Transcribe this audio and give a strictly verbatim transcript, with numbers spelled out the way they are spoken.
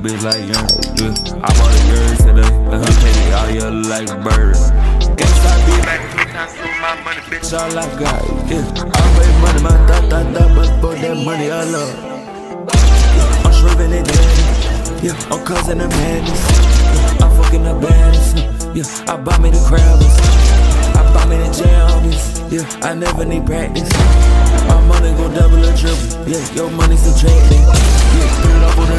bitch like young. Yeah. I bought a girl today, let her take it all year like a bird. Can't stop being back two times through my money, bitch, all I got. Yeah, I made money, my thought, thought, thought, but for that money I love. Yeah, I'm shriving it down. Yeah, I'm causing the madness. Yeah, I'm fucking the baddest. Yeah, I buy me the Crabbles. I buy me the jammies. Yeah, I never need practice. My money go double or triple. Yeah, your money subtracting. Yeah, put it up on the